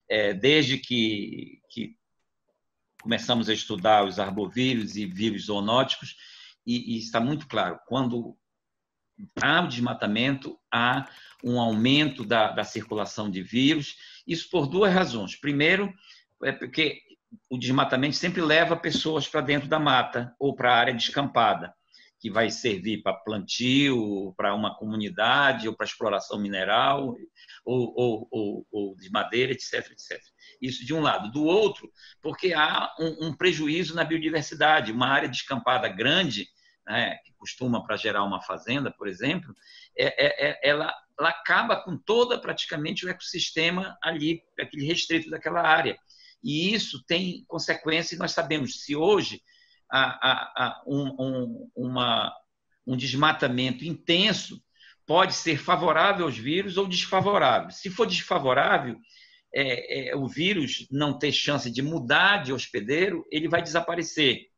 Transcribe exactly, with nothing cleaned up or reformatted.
é, desde que, que começamos a estudar os arbovírus e vírus zoonóticos, e, e está muito claro, quando há o desmatamento, há um aumento da, da circulação de vírus, isso por duas razões. Primeiro, é porque o desmatamento sempre leva pessoas para dentro da mata ou para a área descampada, que vai servir para plantio, para uma comunidade, ou para exploração mineral, ou, ou, ou, ou de madeira, etc, etcétera. Isso de um lado. Do outro, porque há um, um prejuízo na biodiversidade. Uma área descampada grande, né, que costuma para gerar uma fazenda, por exemplo, é, é, ela, ela acaba com toda praticamente o ecossistema ali, aquele restrito daquela área. E isso tem consequência, e nós sabemos, se hoje há, há, há um, um, uma, um desmatamento intenso, pode ser favorável aos vírus ou desfavorável. Se for desfavorável, é, é, o vírus não ter chance de mudar de hospedeiro, ele vai desaparecer.